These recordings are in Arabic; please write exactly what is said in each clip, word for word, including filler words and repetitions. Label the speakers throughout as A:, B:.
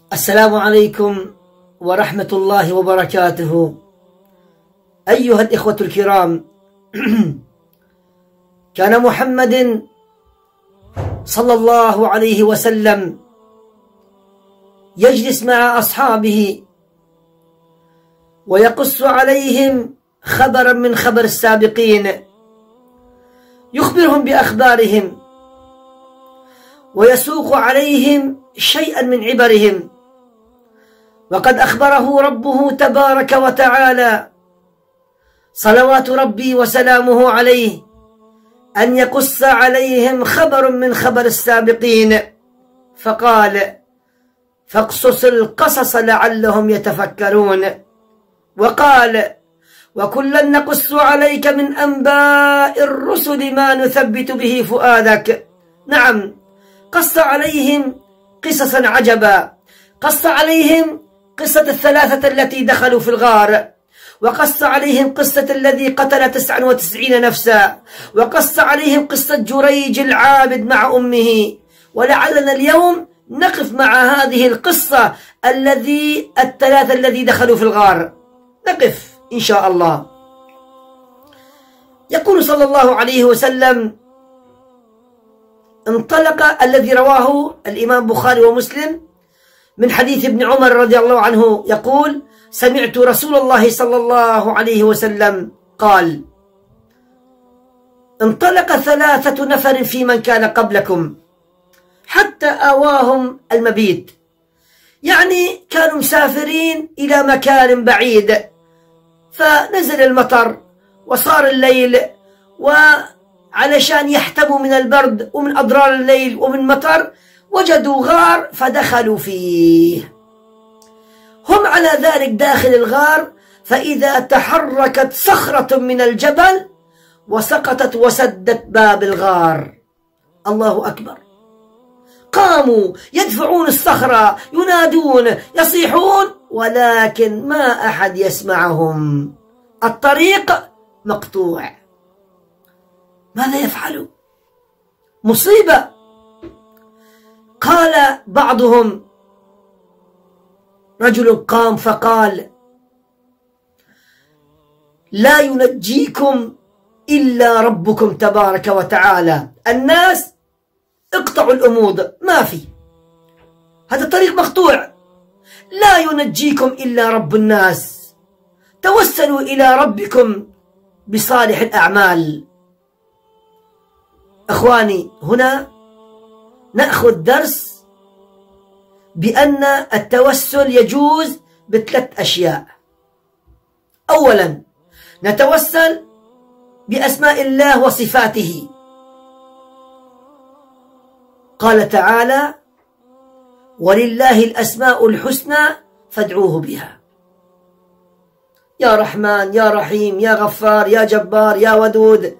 A: السلام عليكم ورحمة الله وبركاته. أيها الإخوة الكرام، كان محمد صلى الله عليه وسلم يجلس مع أصحابه ويقص عليهم خبرا من خبر السابقين، يخبرهم بأخبارهم ويسوق عليهم شيئا من عبرهم. وقد أخبره ربه تبارك وتعالى صلوات ربي وسلامه عليه أن يقص عليهم خبر من خبر السابقين، فقال: فاقصص القصص لعلهم يتفكرون. وقال: وكلا نقص عليك من أنباء الرسل ما نثبت به فؤادك. نعم، قص عليهم قصصا عجبا، قص عليهم قصة الثلاثة التي دخلوا في الغار، وقص عليهم قصة الذي قتل تسعا وتسعين نفسا، وقص عليهم قصة جريج العابد مع أمه. ولعلنا اليوم نقف مع هذه القصة الذي الثلاثة الذي دخلوا في الغار، نقف إن شاء الله. يقول صلى الله عليه وسلم: انطلق، الذي رواه الإمام بخاري ومسلم من حديث ابن عمر رضي الله عنه، يقول: سمعت رسول الله صلى الله عليه وسلم قال: انطلق ثلاثة نفر في من كان قبلكم حتى آواهم المبيت، يعني كانوا مسافرين إلى مكان بعيد، فنزل المطر وصار الليل، وعلشان يحتموا من البرد ومن أضرار الليل ومن مطر وجدوا غار فدخلوا فيه. هم على ذلك داخل الغار، فإذا تحركت صخرة من الجبل وسقطت وسدت باب الغار. الله أكبر! قاموا يدفعون الصخرة، ينادون، يصيحون، ولكن ما أحد يسمعهم، الطريق مقطوع. ماذا يفعلوا؟ مصيبة. قال بعضهم، رجل قام فقال: لا ينجيكم إلا ربكم تبارك وتعالى. الناس اقطعوا الأمود، ما في، هذا الطريق مقطوع، لا ينجيكم إلا رب الناس، توسلوا إلى ربكم بصالح الأعمال. أخواني، هنا نأخذ درس بأن التوسل يجوز بثلاث أشياء. أولا، نتوسل بأسماء الله وصفاته. قال تعالى: ولله الأسماء الحسنى فادعوه بها. يا رحمن، يا رحيم، يا غفار، يا جبار، يا ودود،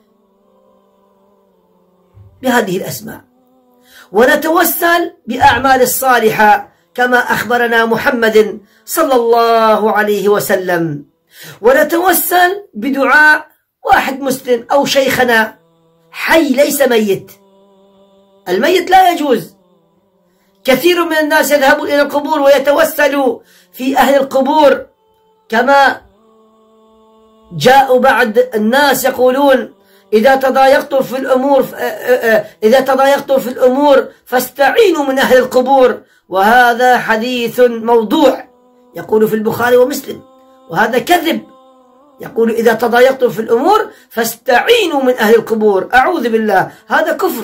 A: بهذه الأسماء. ونتوسل بأعمال الصالحة كما أخبرنا محمد صلى الله عليه وسلم. ونتوسل بدعاء واحد مسلم أو شيخنا حي ليس ميت، الميت لا يجوز. كثير من الناس يذهبون إلى القبور ويتوسلوا في أهل القبور، كما جاءوا بعد الناس يقولون: إذا تضايقتم في الأمور إذا تضايقتم في الأمور فاستعينوا من أهل القبور. وهذا حديث موضوع، يقول في البخاري ومسلم، وهذا كذب. يقول: إذا تضايقتم في الأمور فاستعينوا من أهل القبور. أعوذ بالله، هذا كفر.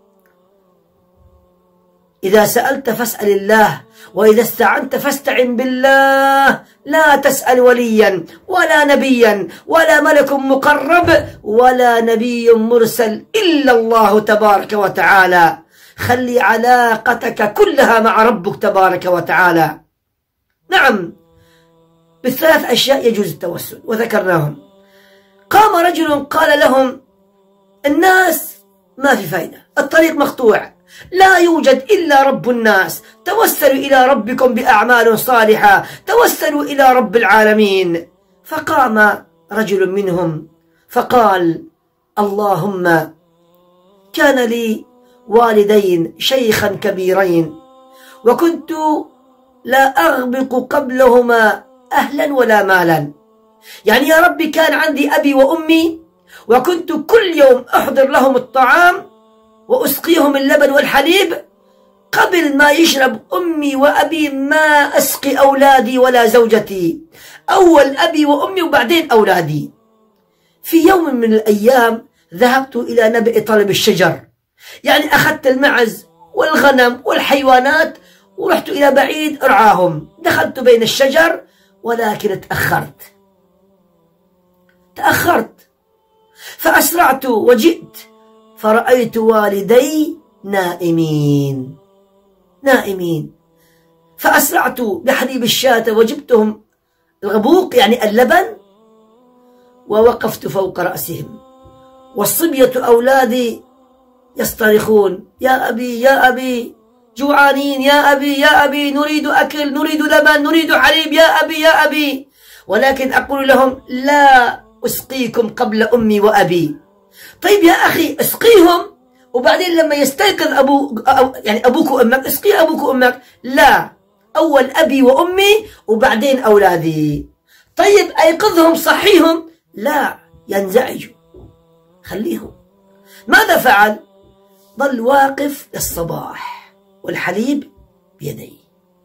A: إذا سألت فاسأل الله، وإذا استعنت فاستعن بالله. لا تسأل وليا ولا نبيا ولا ملك مقرب ولا نبي مرسل إلا الله تبارك وتعالى. خلي علاقتك كلها مع ربك تبارك وتعالى. نعم، بالثلاث أشياء يجوز التوسل وذكرناهم. قام رجل قال لهم: الناس ما في فايدة، الطريق مقطوع، لا يوجد إلا رب الناس، توسلوا إلى ربكم بأعمال صالحة، توسلوا إلى رب العالمين. فقام رجل منهم فقال: اللهم كان لي والدين شيخا كبيرين، وكنت لا أغبق قبلهما أهلا ولا مالا. يعني يا ربي كان عندي أبي وأمي وكنت كل يوم أحضر لهم الطعام وأسقيهم اللبن والحليب، قبل ما يشرب أمي وأبي ما أسقي أولادي ولا زوجتي، أول أبي وأمي وبعدين أولادي. في يوم من الأيام ذهبت إلى نبئ طلب الشجر، يعني أخذت المعز والغنم والحيوانات ورحت إلى بعيد أرعاهم، دخلت بين الشجر ولكن تأخرت تأخرت فأسرعت وجئت فرأيت والدي نائمين نائمين فأسرعت بحليب الشاة وجبتهم الغبوق يعني اللبن ووقفت فوق رأسهم، والصبية أولادي يصطرخون يا أبي يا أبي، جوعانين يا أبي يا أبي، نريد أكل، نريد لبن، نريد حليب يا أبي يا أبي، ولكن أقول لهم لا أسقيكم قبل أمي وأبي. طيب يا أخي اسقيهم وبعدين لما يستيقظ أبو أو يعني أبوك وأمك اسقي أبوك وأمك، لا، أول أبي وأمي وبعدين أولادي. طيب أيقظهم صحيهم، لا، ينزعجوا، خليهم. ماذا فعل؟ ظل واقف للصباح والحليب بيديه.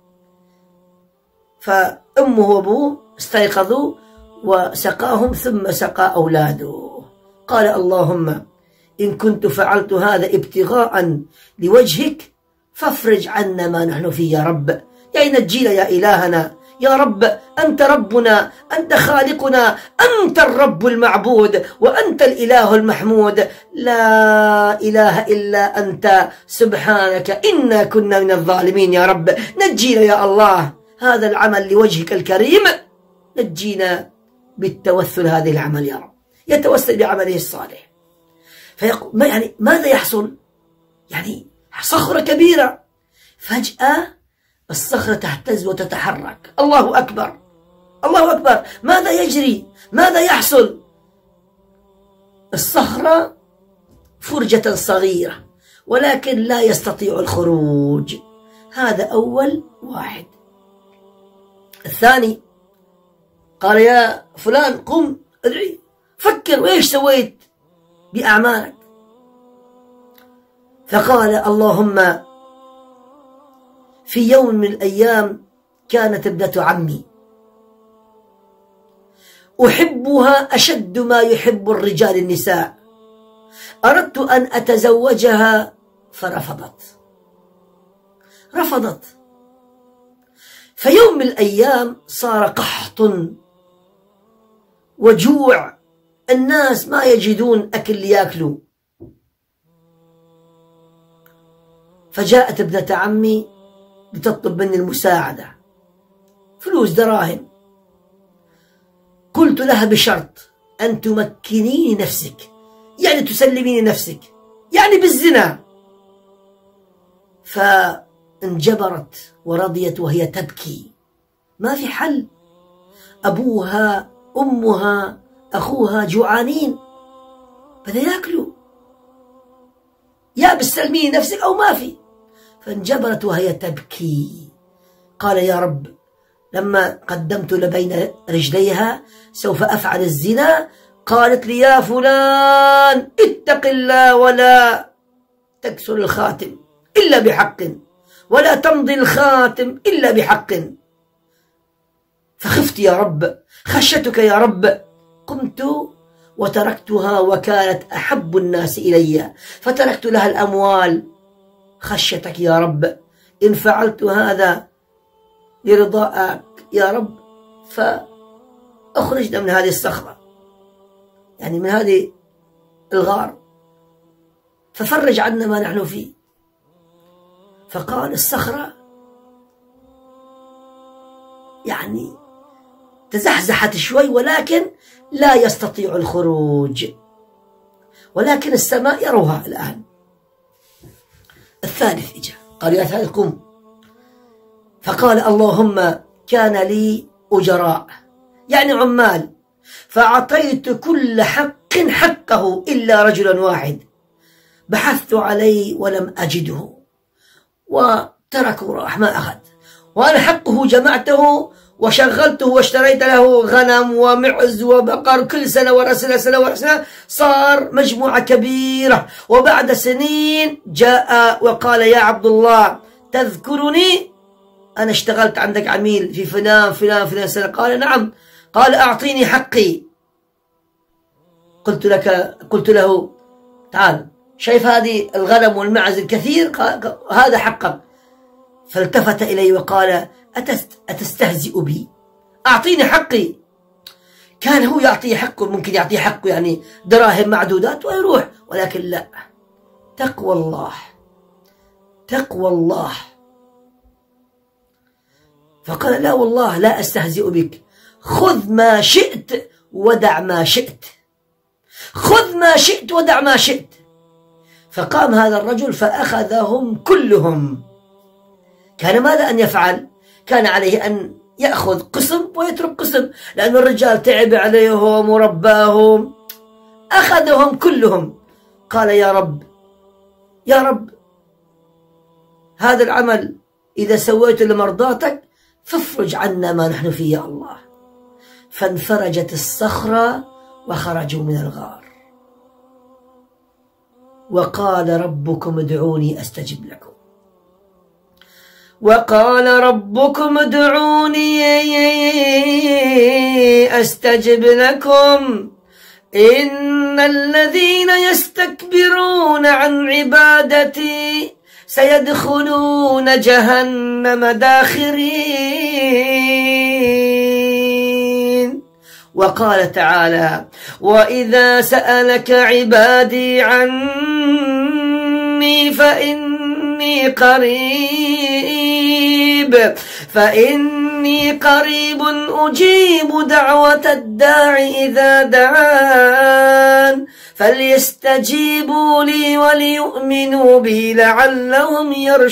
A: فأمه وأبوه استيقظوا وسقاهم ثم سقى أولاده. قال اللهم إن كنت فعلت هذا ابتغاء لوجهك فافرج عنا ما نحن فيه يا رب، يعني نجينا يا إلهنا يا رب، أنت ربنا، أنت خالقنا، أنت الرب المعبود وأنت الإله المحمود، لا إله إلا أنت سبحانك إنا كنا من الظالمين يا رب، نجينا يا الله، هذا العمل لوجهك الكريم، نجينا بالتوسل هذه العمل يا رب. يتوسل بعمله الصالح. فيقول ما يعني ماذا يحصل؟ يعني صخرة كبيرة، فجأة الصخرة تهتز وتتحرك. الله أكبر الله أكبر، ماذا يجري؟ ماذا يحصل؟ الصخرة فرجة صغيرة ولكن لا يستطيع الخروج. هذا أول واحد. الثاني قال يا فلان قم ادعي، فكر وإيش سويت بأعمالك. فقال اللهم في يوم من الأيام كانت ابنة عمي أحبها أشد ما يحب الرجال النساء، أردت أن أتزوجها فرفضت رفضت فيوم من الأيام صار قحط وجوع، الناس ما يجدون أكل ليأكلوا. فجاءت ابنة عمي لتطلب مني المساعدة، فلوس دراهم. قلت لها بشرط أن تمكنيني نفسك، يعني تسلميني نفسك، يعني بالزنا. فانجبرت ورضيت وهي تبكي، ما في حل، أبوها أمها أخوها جوعانين بدأ يأكلوا، يا بتسلميني نفسك أو ما في. فانجبرت وهي تبكي. قال يا رب لما قدمت لبين رجليها سوف أفعل الزنا، قالت لي يا فلان اتق الله ولا تكسر الخاتم إلا بحق ولا تمضي الخاتم إلا بحق. فخفت يا رب، خشيتك يا رب، قمت وتركتها وكانت أحب الناس إلي، فتركت لها الأموال خشيتك يا رب، إن فعلت هذا لرضاك يا رب فأخرجنا من هذه الصخرة، يعني من هذه الغار، ففرج عنا ما نحن فيه. فقال الصخرة يعني تزحزحت شوي ولكن لا يستطيع الخروج، ولكن السماء يروها الآن. الثالث إجا قال يا ثالث قم. فقال اللهم كان لي أجراء يعني عمال، فأعطيت كل حق حقه إلا رجلا واحد، بحثت عليه ولم أجده وتركوا راح ما أخذ، وأنا حقه جمعته وشغلته واشتريت له غنم ومعز وبقر كل سنة ورا سنة سنة ورا سنة، صار مجموعة كبيرة. وبعد سنين جاء وقال: يا عبد الله تذكرني؟ أنا اشتغلت عندك عميل في فلان فلان فلان سنة. قال: نعم. قال: أعطيني حقي. قلت لك قلت له: تعال، شايف هذه الغنم والمعز الكثير؟ هذا حقك. فالتفت إلي وقال: أتستهزئ بي؟ أعطيني حقي. كان هو يعطيه حقه، ممكن يعطيه حقه يعني دراهم معدودات ويروح، ولكن لا، تقوى الله، تقوى الله. فقال: لا والله لا أستهزئ بك، خذ ما شئت ودع ما شئت، خذ ما شئت ودع ما شئت. فقام هذا الرجل فأخذهم كلهم. كان ماذا أن يفعل؟ كان عليه أن يأخذ قسم ويترك قسم، لأن الرجال تعب عليهم ورباهم. أخذهم كلهم. قال: يا رب، يا رب، هذا العمل إذا سويت لمرضاتك فافرج عنا ما نحن فيه يا الله. فانفرجت الصخرة وخرجوا من الغار. وقال: ربكم ادعوني أستجب لكم. وقال: ربكم ادعوني أستجب لكم، إن الذين يستكبرون عن عبادتي سيدخلون جهنم داخرين. وقال تعالى: وإذا سألك عبادي عني فإني قريب فإني قريب أجيب دعوة الداع إذا دعان فليستجيبوا لي وليؤمنوا بي لعلهم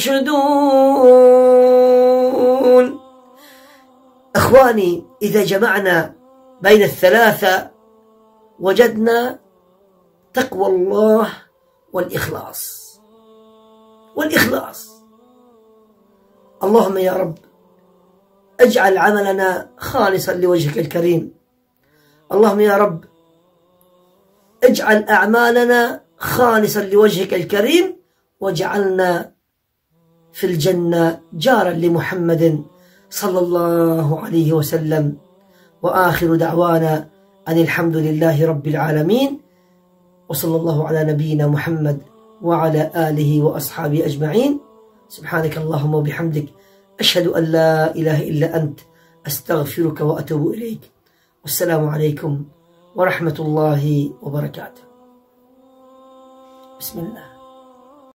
A: يرشدون. أخواني، إذا جمعنا بين الثلاثة وجدنا تقوى الله والإخلاص. والإخلاص، اللهم يا رب اجعل عملنا خالصا لوجهك الكريم. اللهم يا رب اجعل أعمالنا خالصا لوجهك الكريم، واجعلنا في الجنة جارا لمحمد صلى الله عليه وسلم. وآخر دعوانا أن الحمد لله رب العالمين، وصلى الله على نبينا محمد وعلى آله وأصحابه أجمعين. سبحانك اللهم وبحمدك، أشهد أن لا إله إلا أنت، أستغفرك وأتوب إليك. والسلام عليكم ورحمة الله وبركاته. بسم الله.